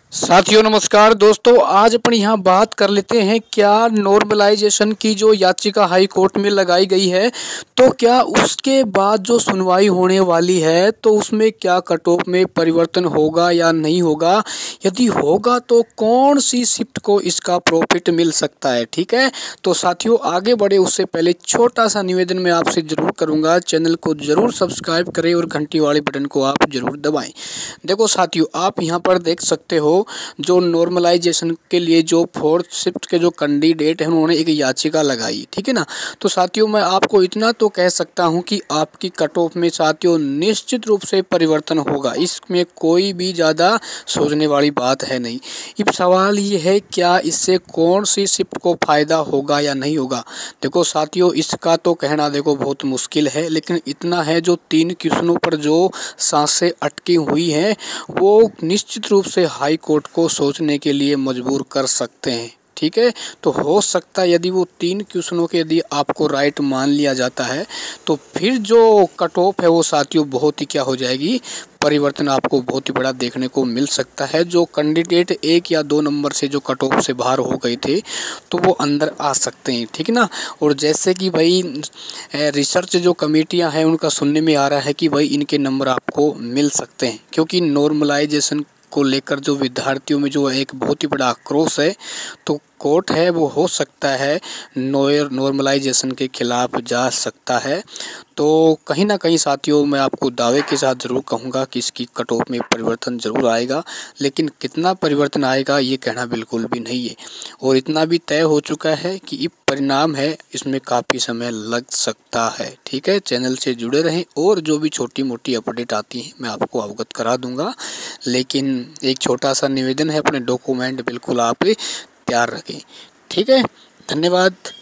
साथियों नमस्कार दोस्तों, आज अपन यहाँ बात कर लेते हैं क्या नॉर्मलाइजेशन की जो याचिका हाई कोर्ट में लगाई गई है, तो क्या उसके बाद जो सुनवाई होने वाली है तो उसमें क्या कट ऑफ में परिवर्तन होगा या नहीं होगा। यदि होगा तो कौन सी शिफ्ट को इसका प्रॉफिट मिल सकता है। ठीक है, तो साथियों आगे बढ़े उससे पहले छोटा सा निवेदन मैं आपसे ज़रूर करूँगा, चैनल को ज़रूर सब्सक्राइब करें और घंटी वाले बटन को आप ज़रूर दबाएँ। देखो साथियों, आप यहाँ पर देख सकते हो जो नॉर्मलाइजेशन के लिए जो फोर्थ शिफ्ट के जो कैंडिडेट हैं उन्होंने एक याचिका लगाई। ठीक है ना, तो साथियों मैं आपको इतना तो कह सकता हूं कि आपकी कट ऑफ में साथियों निश्चित रूप से परिवर्तन होगा, इसमें कोई भी ज़्यादा सोचने वाली बात है नहीं। अब सवाल ये है क्या इससे कौन सी शिफ्ट को फ़ायदा होगा या नहीं होगा। देखो साथियों इसका तो कहना देखो बहुत मुश्किल है, लेकिन इतना है जो 3 क्वेश्चनों पर जो सांसें अटकी हुई हैं वो निश्चित रूप से हाई कोर्ट को सोचने के लिए मजबूर कर सकते हैं। ठीक है, तो हो सकता है यदि वो 3 क्वेश्चनों के यदि आपको राइट मान लिया जाता है तो फिर जो कट ऑफ है वो साथियों बहुत ही क्या हो जाएगी, परिवर्तन आपको बहुत ही बड़ा देखने को मिल सकता है। जो कैंडिडेट 1 या 2 नंबर से जो कट ऑफ से बाहर हो गए थे तो वो अंदर आ सकते हैं। ठीक है ना, और जैसे कि भाई रिसर्च जो कमेटियां हैं उनका सुनने में आ रहा है कि भाई इनके नंबर आपको मिल सकते हैं, क्योंकि नॉर्मलाइजेशन को लेकर जो विद्यार्थियों में जो एक बहुत ही बड़ा आक्रोश है, तो कोर्ट है वो हो सकता है नॉर्मलाइजेशन के खिलाफ जा सकता है। तो कहीं ना कहीं साथियों मैं आपको दावे के साथ ज़रूर कहूँगा कि इसकी कट ऑफ में परिवर्तन ज़रूर आएगा, लेकिन कितना परिवर्तन आएगा ये कहना बिल्कुल भी नहीं है। और इतना भी तय हो चुका है कि ये परिणाम है इसमें काफ़ी समय लग सकता है। ठीक है, चैनल से जुड़े रहें और जो भी छोटी मोटी अपडेट आती है मैं आपको अवगत करा दूँगा, लेकिन एक छोटा सा निवेदन है, अपने डॉक्यूमेंट बिल्कुल आप तैयार रखें। ठीक है, धन्यवाद।